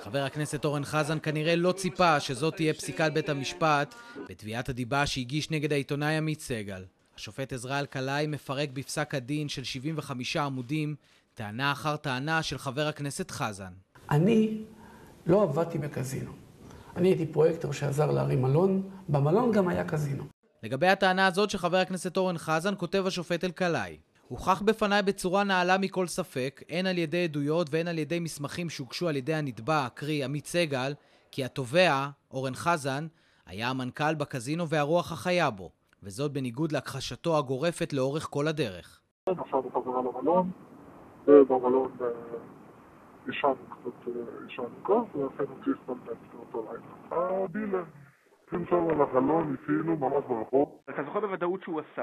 חבר הכנסת אורן חזן כנראה לא ציפה שזאת תהיה פסיקת בית המשפט בתביעת הדיבה שהגיש נגד העיתונאי עמית סגל. השופט עזרא אלקלעי מפרק בפסק הדין של 75 עמודים טענה אחר טענה של חבר הכנסת חזן. אני לא עבדתי בקזינו. אני הייתי פרויקטור שעזר להרים מלון, במלון גם היה קזינו. לגבי הטענה הזאת של חבר הכנסת אורן חזן כותב השופט אלקלעי: הוכח בפניי בצורה נעלה מכל ספק, הן על ידי עדויות והן על ידי מסמכים שהוגשו על ידי הנתבע, קרי עמית סגל, כי התובע, אורן חזן, היה המנכ"ל בקזינו והרוח החיה בו, וזאת בניגוד להכחשתו הגורפת לאורך כל הדרך. עכשיו בחזרה למלון, ובמלון אישנו כוח, ואחרי נוציא סטלטת אותו לילה. הדילר, שם על החלון, ניסינו ממש ברחוב. אתה זוכר בוודאות שהוא עשה?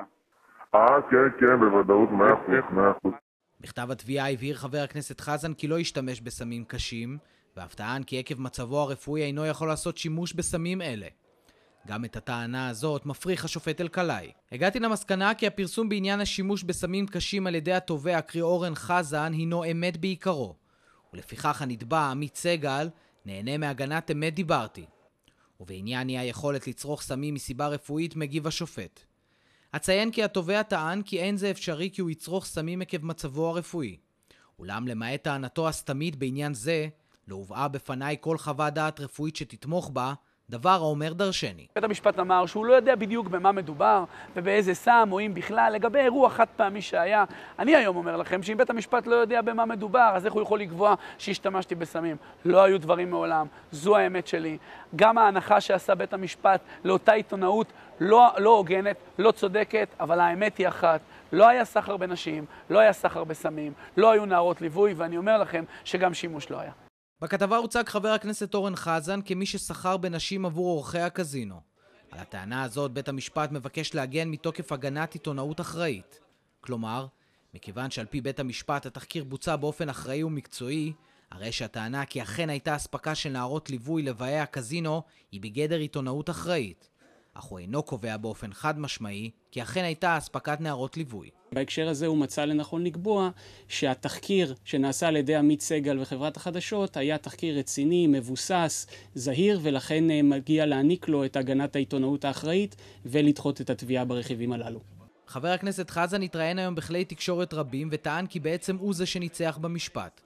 כן, בוודאות, 100%. בכתב התביעה הבהיר חבר הכנסת חזן כי לא השתמש בסמים קשים, ואף טען כי עקב מצבו הרפואי אינו יכול לעשות שימוש בסמים אלה. גם את הטענה הזאת מפריך השופט אלקלעי. הגעתי למסקנה כי הפרסום בעניין השימוש בסמים קשים על ידי התובע, קרי אורן חזן, הינו אמת בעיקרו. ולפיכך הנתבע, עמית סגל, נהנה מהגנת אמת דיברתי. ובעניין היא היכולת לצרוך סמים מסיבה רפואית מגיב השופט. אציין כי התובע טען כי אין זה אפשרי כי הוא יצרוך סמים עקב מצבו הרפואי. אולם למעט טענתו הסתמית בעניין זה, לא הובאה בפניי כל חוות דעת רפואית שתתמוך בה, דבר האומר דרשני. בית המשפט אמר שהוא לא יודע בדיוק במה מדובר ובאיזה סם או אם בכלל, לגבי אירוע חד פעמי שהיה. אני היום אומר לכם שאם בית המשפט לא יודע במה מדובר, אז איך הוא יכול לקבוע שהשתמשתי בסמים? לא היו דברים מעולם, זו האמת שלי. גם ההנחה שעשה בית המשפט לאותה עיתונאות לא הוגנת, לא צודקת, אבל האמת היא אחת. לא היה סחר בנשים, לא היה סחר בסמים, לא היו נערות ליווי, ואני אומר לכם שגם שימוש לא היה. בכתבה הוצג חבר הכנסת אורן חזן כמי ששכר בנשים עבור אורחי הקזינו. על הטענה הזאת בית המשפט מבקש להגן מתוקף הגנת עיתונאות אחראית. כלומר, מכיוון שעל פי בית המשפט התחקיר בוצע באופן אחראי ומקצועי, הרי שהטענה כי אכן הייתה הספקה של נערות ליווי לבאי הקזינו היא בגדר עיתונאות אחראית. אך הוא אינו קובע באופן חד משמעי כי אכן הייתה הספקת נערות ליווי. בהקשר הזה הוא מצא לנכון לקבוע שהתחקיר שנעשה על ידי עמית סגל וחברת החדשות היה תחקיר רציני, מבוסס, זהיר, ולכן מגיע להעניק לו את הגנת העיתונאות האחראית ולדחות את התביעה ברכיבים הללו. חבר הכנסת חזן התראיין היום בכלי תקשורת רבים וטען כי בעצם הוא זה שניצח במשפט.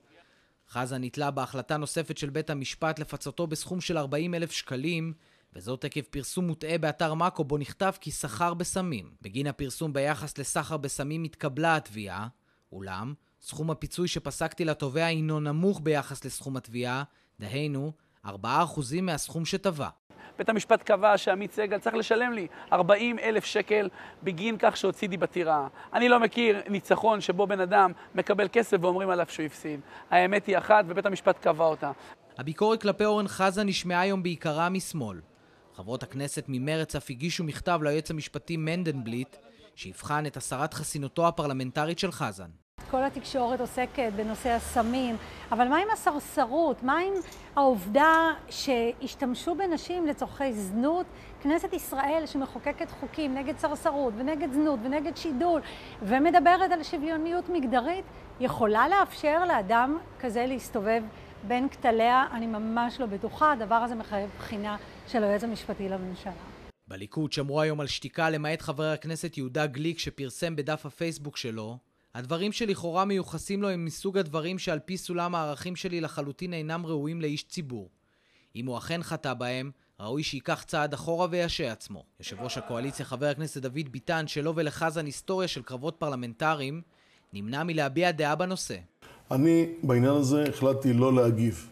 חזן נתלה בהחלטה נוספת של בית המשפט לפצותו בסכום של 40,000 שקלים, וזאת עקב פרסום מוטעה באתר מאקו בו נכתב כי סחר בסמים. בגין הפרסום ביחס לסחר בסמים התקבלה התביעה, אולם סכום הפיצוי שפסקתי לתובע הינו נמוך ביחס לסכום התביעה, דהיינו 4% מהסכום שתבע. בית המשפט קבע שעמית סגל צריך לשלם לי 40,000 שקל בגין כך שהוציאי בטירה. אני לא מכיר ניצחון שבו בן אדם מקבל כסף ואומרים עליו שהוא הפסיד. האמת היא אחת ובית המשפט קבע אותה. הביקורת כלפי אורן חזן נשמעה היום בעיקרה משמאל. חברות הכנסת ממרץ אף הגישו מכתב ליועץ המשפטי מנדלבליט שיבחן את הסרת חסינותו הפרלמנטרית של חזן. כל התקשורת עוסקת בנושא הסמים, אבל מה עם הסרסרות? מה עם העובדה שהשתמשו בנשים לצורכי זנות? כנסת ישראל שמחוקקת חוקים נגד סרסרות ונגד זנות ונגד שידול ומדברת על שוויוניות מגדרית, יכולה לאפשר לאדם כזה להסתובב בין כתליה? אני ממש לא בטוחה, הדבר הזה מחייב בחינה של היועץ המשפטי לממשלה. בליכוד שמרו היום על שתיקה למעט חבר הכנסת יהודה גליק שפרסם בדף הפייסבוק שלו: הדברים שלכאורה מיוחסים לו הם מסוג הדברים שעל פי סולם הערכים שלי לחלוטין אינם ראויים לאיש ציבור. אם הוא אכן חטא בהם, ראוי שיקח צעד אחורה וישע עצמו. יושב ראש הקואליציה חבר הכנסת דוד ביטן, שלו ולחזן היסטוריה של קרבות פרלמנטריים, נמנע מלהביע דעה בנושא. אני בעניין הזה החלטתי לא להגיב.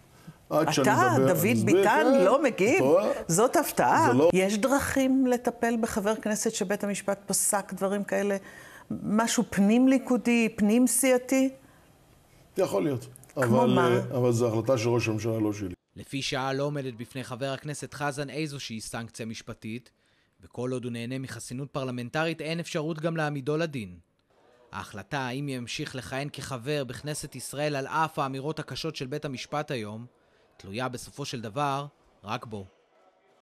אתה, דוד ביטן, לא מגיב? זאת הפתעה. יש דרכים לטפל בחבר כנסת שבית המשפט פסק דברים כאלה? משהו פנים ליכודי, פנים סייתי? יכול להיות. כמו מה? אבל זו החלטה של ראש הממשלה, לא שלי. לפי שעה לא עומדת בפני חבר הכנסת חזן איזושהי סנקציה משפטית, וכל עוד הוא נהנה מחסינות פרלמנטרית אין אפשרות גם להעמידו לדין. ההחלטה האם ימשיך לכהן כחבר בכנסת ישראל על אף האמירות הקשות של בית המשפט היום, תלויה בסופו של דבר רק בו.